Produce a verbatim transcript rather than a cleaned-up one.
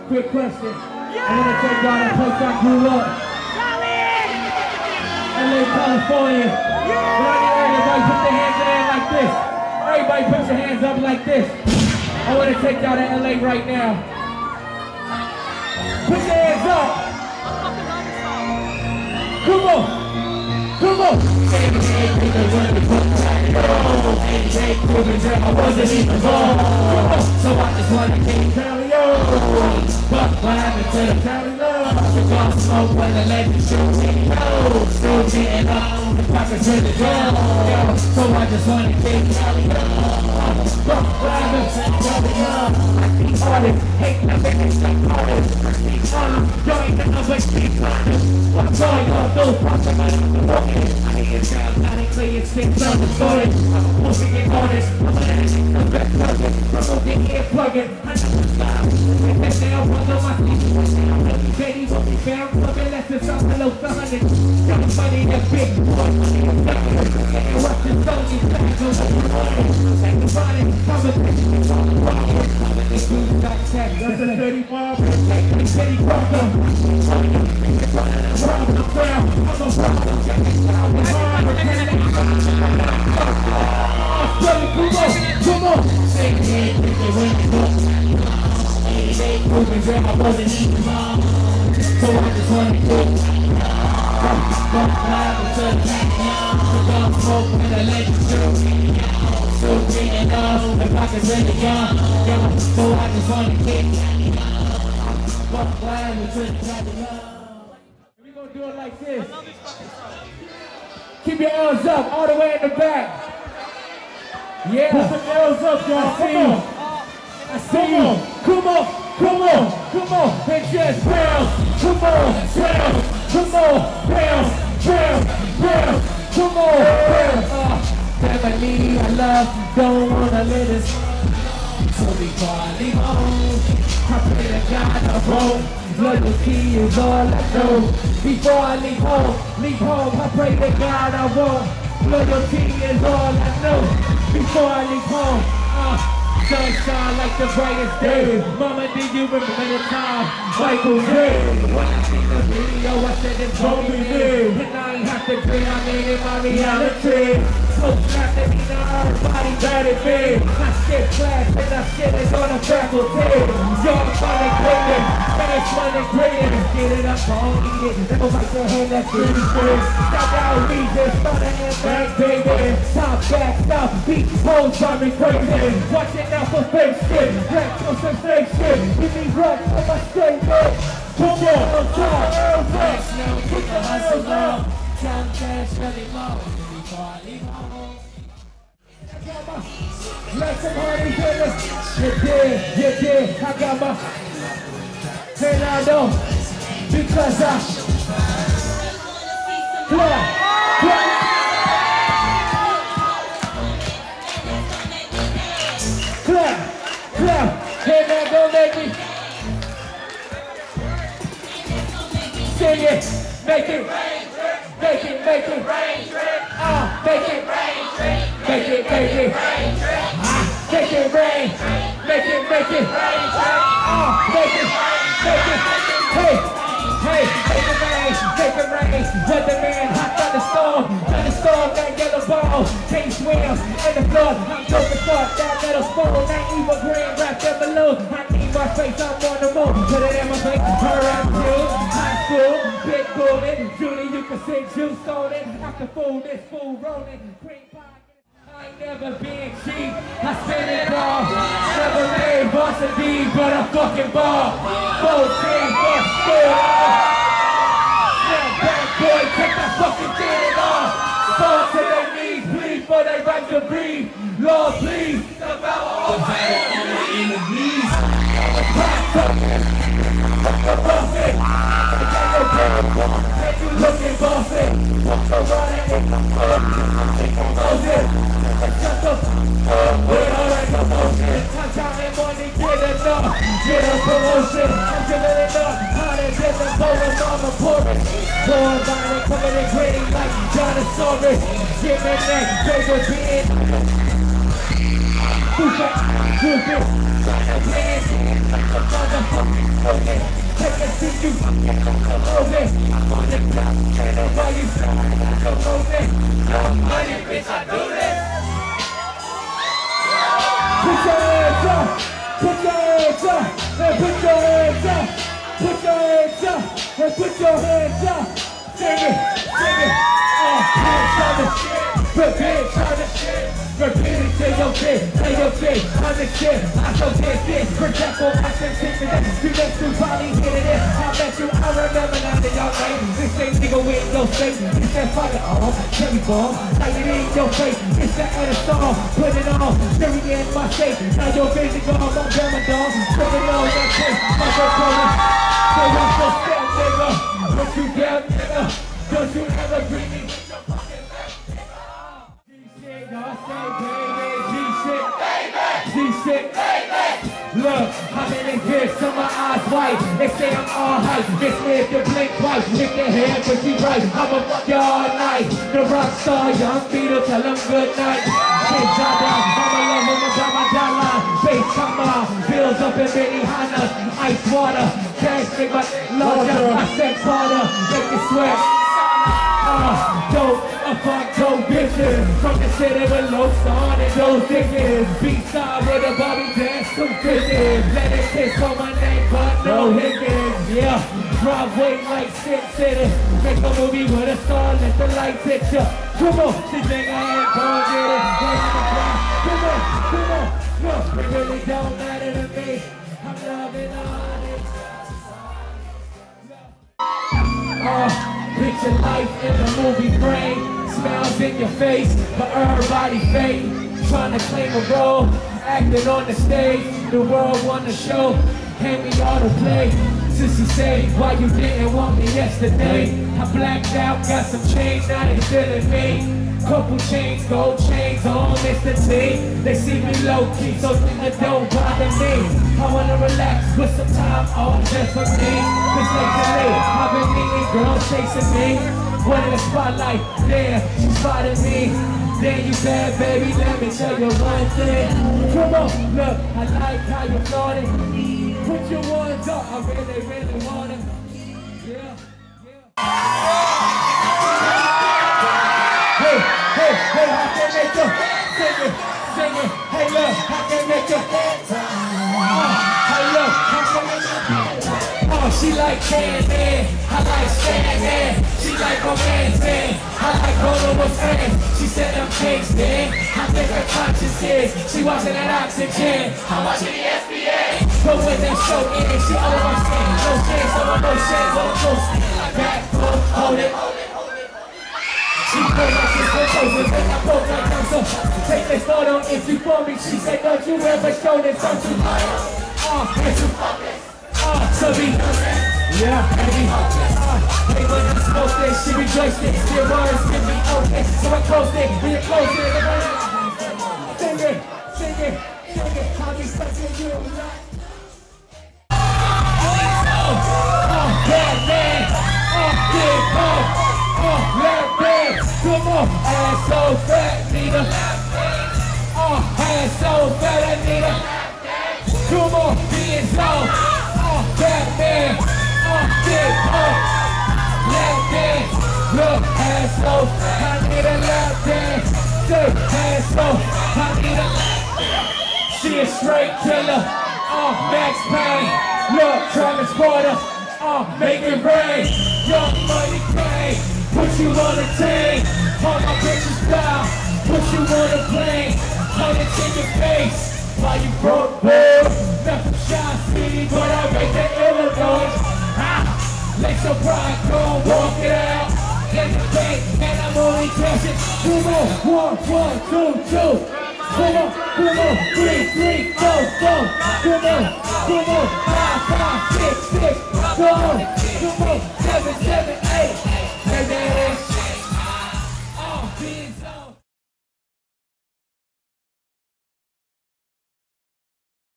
Quick question. Yeah. I want to take y'all that place I grew up. L A, California. Yeah. But I need everybody put their hands in the air like this. Everybody put your hands up like this. I want to take y'all to L A right now. Put your hands up. Come on. Come on. I wasn't even born. So I just wanna keep telling you. But what happened to the county love? The gun smoke when the legend shoot me. No, still getting up. The pockets in the drum. So I just wanna keep telling you. But what happened to the county love? Artists hate the biggest like artists. Y'all ain't never keep honest. What's all y'all do? I ain't down, not a clear six on the story. I'm moving honest. I'm back plugging. I'm here plugging. I know the style. If they don't run on my feet, Betty will be found plugging. That's the song below the hundred. Got money that's big. What's the song you back on the body? Conversation. That's a thirty-five. Betty Crocker. Round the ground. I'm a round. Come on, say it, they went they moving girl, I wasn't even mom. So I just wanna go. Don't fly to the back, don't smoke when I let you through. So green enough, the pockets really young. So I just wanna kick. Don't fly to the back. We gonna do it like this. Keep your arms up, all the way in the back. Yeah. Put the arms up, y'all. Come on. I see you. Come on, come on, come on. And just bounce. Come on, bounce. Come on, bounce, bounce, bounce. Come on, bounce. Uh, family, I love, don't wanna let us. So before I leave home, I pray to God I won't. Loyalty is all I know. Before I leave home, leave home, I pray to God I won't. Loyalty is all I know. Before I leave home, uh, sunshine like the brightest day. Mama, did you remember the time? Michael J. When I seen the video, I said it's gonna be me. And I ain't have to dream, I made it my reality. Smoke trapped in me, now everybody got it big. My shit flash, and I shit is on the faculty. Y'all funny greater, finish money greater. Get it up, don't eat it. Never like the hand that's really good. Stop out, read this, start a hand back, baby. Top back, stop, beat, pose, drive me crazy. Watch it now for fake shit, black for some fake shit. Give me rock for my straight man. Come on, on top, next now, keep the hustle low. Count cash, really low. Before I leave home. Let some honey hit us. You did, you did. I got my and I know because I clap, clap. Clap, clap. Hey man, go lady. Sing it, make it, make it, make it rain, ah, make it rain, make it, make it rain, ah, make it rain, make it, make it rain, ah, make it, make it, hey, hey, make it rain, make it rain, weatherman, hot thunderstorm, thunderstorm, that yellow ball, can't swim in the floor, I'm dope as fuck, that metal spoon, that evil green, wrapped that balloon, I need my face, I'm on the move, put it in my face, her I'm too, high school, big booty, Julie, you can see juice on it, I can fool this fool rolling, cream pie. I ain't never been cheap, I spend it all, never made varsity, but a fucking ball, full team, fuck school, snap back boy, take that fucking thing off, fall to their knees, please, for they right to breathe, Lord please, about all my enemies, pop up, bust it, and you looking bossy, running it, close it, shut up, we're alright, I'm counting money, get enough, get a promotion, I'm giving it up, hotter than the bowling mama pouring, pouring by the coming in gritty like Jonosaurus, give me that, take a beat, push up, push it, dance, motherfucker, see you fucking moving. On the block, can't nobody stop moving. No money, bitch, I do this. Put your hands up, put your hands up, and put your hands up. Put your hands up, and put your hands up. Sing it, sing it. Oh, bitch, on the shit. But bitch, on the shit. Repeat it to your kid, tell your kid, on the shit. I so did this, for example, I said shit to this. You next to probably hit it in. I bet you, I remember now that y'all name. This ain't nigga with no face. It's that fucking off, cherry bomb. Like it in your face. It's that at a song, put it on. Cherry in my face. Now your face is gone, my grandma dog. Put it on that face, my girl. So what's the step, nigga? What you down, nigga? Don't you ever bring me with your fucking back, nigga? G-shit, y'all say baby. G-shit, baby. G-shit, baby. Look, I'm in it here, so my eyes white. They say I'm all hype. It's me if you blink twice. Hit your head, but you right. I'ma fuck you all night. The rock star, young Beetle, tell them good night. Hey, Jada, I'ma love him, I'ma drop my dollar. Bass come on, bills up in Benihana. Ice water, cash make my love just my sex harder. Make you sweat. Uh, dope, a fuck dope bitches. From the city with low on and those dickens. B-side with a Bobby dance, some bitches. Let it kiss on my name, but no Higgins. Yeah, drive weight like Sin City. Make a movie with a star, let the light picture. Come on, this thing I ain't gon' get it. Come on, come on, look, it really don't matter to me. I'm loving all it. Uh, Picture life in the movie frame. Smiles in your face, but everybody fake. Trying to claim a role, acting on the stage. The world wanna show, hand me all the play. Sissy say, why you didn't want me yesterday? I blacked out, got some change, now they feeling me. Couple chains, gold chains on Mister T. They see me low-key, so it don't bother me. I wanna relax, put some time on just for me. Cause lately, I've been meeting girls chasing me. One in the spotlight, there, she spotted me. Then you bad, baby, let me tell you one thing. Come on, look, I like how you flaunt it. Put your ones up, I really, really want it. Yeah, yeah. Hey, hey, hey, I can make you sing it, sing it. Hey, look, I can make you dance. Oh, hey, look, I can make you. Oh, she like candy, I like standing. She like romancing, I like rolling with friends. She said I'm tasting, I think her conscience is. She watching that oxygen, I'm watching the S B A. But when they show in, she overstands. No shades, no emotions, no emotions. Back, hold it, hold it. She put my kids for poses and I broke my tongue, so take this photo if you for me. She said, don't you ever show this, don't you? Oh, can't you focus? Oh, to be yeah, baby. Oh, hey, when I smoke this, she rejoicing. Your words give me okay, so I close it, when you close it, sing it, sing it, sing it. I'll be sucking you. Oh, bad man. Oh, big pop. Oh, lap dance, come on, ass so fat, need a lap dance. Oh, ass so fat, I need a lap dance. Come on, being slow. Oh, Batman. Oh, big pump. Lap dance. Look, ass so fat, I need a lap dance. Say, ass so, I need a lap dance. She a straight killer. Oh, Max Payne. Look, Travis Porter. Oh, make it rain. Young money pain. Put you on a tank, all my bitches down. Put you on a plane, hold it in your face. While you broke, boy, not from Shine City, but I raised in Illinois. Ah, let your pride go, walk it out. In the bank, and I'm only dancing. Come on, one, one, two, two. Come on, come on, three, three, four, four. Come on, come on, five, five, six, six. Come on, come on, seven, seven, eight.